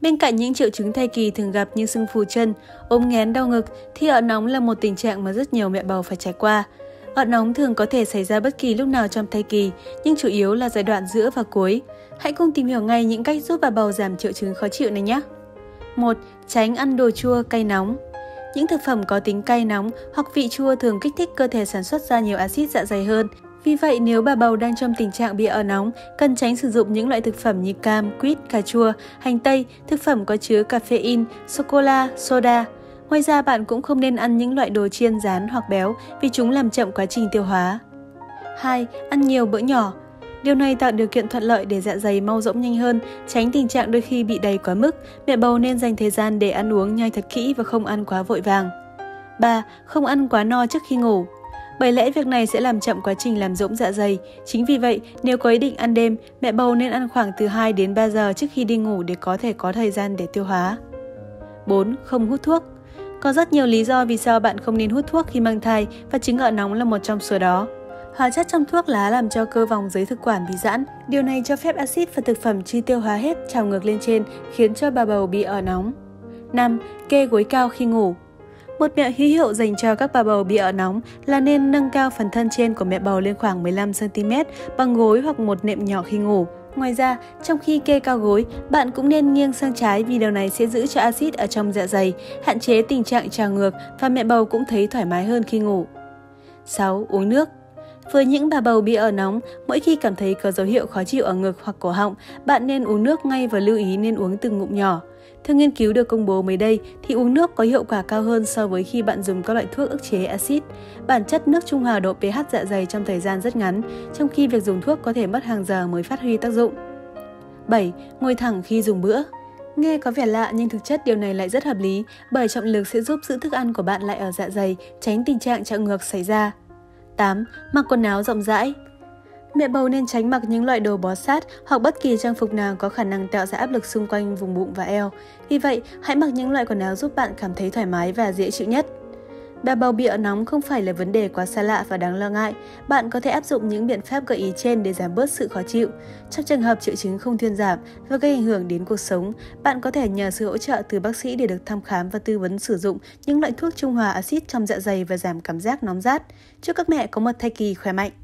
Bên cạnh những triệu chứng thai kỳ thường gặp như sưng phù chân, ốm nghén, đau ngực, thì ợ nóng là một tình trạng mà rất nhiều mẹ bầu phải trải qua. Ợ nóng thường có thể xảy ra bất kỳ lúc nào trong thai kỳ, nhưng chủ yếu là giai đoạn giữa và cuối. Hãy cùng tìm hiểu ngay những cách giúp bà bầu giảm triệu chứng khó chịu này nhé. 1. Tránh ăn đồ chua, cay nóng. Những thực phẩm có tính cay nóng hoặc vị chua thường kích thích cơ thể sản xuất ra nhiều axit dạ dày hơn. Vì vậy, nếu bà bầu đang trong tình trạng bị ợ nóng, cần tránh sử dụng những loại thực phẩm như cam, quýt, cà chua, hành tây, thực phẩm có chứa caffeine, sô-cô-la, soda. Ngoài ra, bạn cũng không nên ăn những loại đồ chiên rán hoặc béo vì chúng làm chậm quá trình tiêu hóa. 2. Ăn nhiều bữa nhỏ. Điều này tạo điều kiện thuận lợi để dạ dày mau rỗng nhanh hơn, tránh tình trạng đôi khi bị đầy quá mức. Mẹ bầu nên dành thời gian để ăn uống nhai thật kỹ và không ăn quá vội vàng. 3. Không ăn quá no trước khi ngủ. Bởi lẽ việc này sẽ làm chậm quá trình làm rỗng dạ dày. Chính vì vậy, nếu có ý định ăn đêm, mẹ bầu nên ăn khoảng từ 2 đến 3 giờ trước khi đi ngủ để có thể có thời gian để tiêu hóa. 4. Không hút thuốc. Có rất nhiều lý do vì sao bạn không nên hút thuốc khi mang thai và chứng ợ nóng là một trong số đó. Hóa chất trong thuốc lá làm cho cơ vòng dưới thực quản bị giãn. Điều này cho phép axit và thực phẩm chưa tiêu hóa hết trào ngược lên trên, khiến cho bà bầu bị ợ nóng. 5. Kê gối cao khi ngủ. Một mẹo hữu hiệu dành cho các bà bầu bị ợ nóng là nên nâng cao phần thân trên của mẹ bầu lên khoảng 15 cm bằng gối hoặc một nệm nhỏ khi ngủ. Ngoài ra, trong khi kê cao gối, bạn cũng nên nghiêng sang trái vì điều này sẽ giữ cho axit ở trong dạ dày, hạn chế tình trạng trào ngược và mẹ bầu cũng thấy thoải mái hơn khi ngủ. 6. Uống nước. Với những bà bầu bị ợ nóng, mỗi khi cảm thấy có dấu hiệu khó chịu ở ngực hoặc cổ họng, bạn nên uống nước ngay và lưu ý nên uống từng ngụm nhỏ. Theo nghiên cứu được công bố mới đây, thì uống nước có hiệu quả cao hơn so với khi bạn dùng các loại thuốc ức chế axit. Bản chất nước trung hòa độ pH dạ dày trong thời gian rất ngắn, trong khi việc dùng thuốc có thể mất hàng giờ mới phát huy tác dụng. 7. Ngồi thẳng khi dùng bữa. Nghe có vẻ lạ nhưng thực chất điều này lại rất hợp lý, bởi trọng lực sẽ giúp giữ thức ăn của bạn lại ở dạ dày, tránh tình trạng trào ngược xảy ra. 8. Mặc quần áo rộng rãi. Mẹ bầu nên tránh mặc những loại đồ bó sát hoặc bất kỳ trang phục nào có khả năng tạo ra áp lực xung quanh vùng bụng và eo. Vì vậy, hãy mặc những loại quần áo giúp bạn cảm thấy thoải mái và dễ chịu nhất. Bà bầu bị ợ nóng không phải là vấn đề quá xa lạ và đáng lo ngại. Bạn có thể áp dụng những biện pháp gợi ý trên để giảm bớt sự khó chịu. Trong trường hợp triệu chứng không thuyên giảm và gây ảnh hưởng đến cuộc sống, bạn có thể nhờ sự hỗ trợ từ bác sĩ để được thăm khám và tư vấn sử dụng những loại thuốc trung hòa axit trong dạ dày và giảm cảm giác nóng rát. Chúc các mẹ có một thai kỳ khỏe mạnh.